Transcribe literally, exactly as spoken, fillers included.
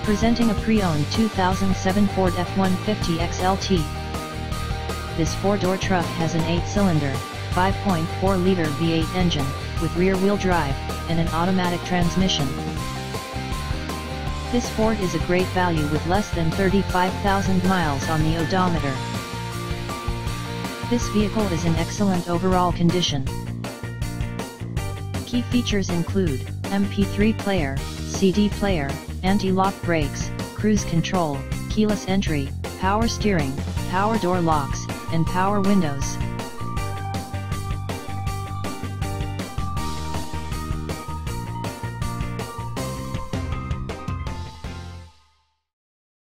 Presenting a pre-owned two thousand seven Ford F one fifty X L T. This four-door truck has an eight-cylinder, five point four liter V eight engine, with rear-wheel drive, and an automatic transmission. This Ford is a great value with less than thirty-five thousand miles on the odometer. This vehicle is in excellent overall condition. Key features include M P three player, C D player, anti-lock brakes, cruise control, keyless entry, power steering, power door locks, and power windows.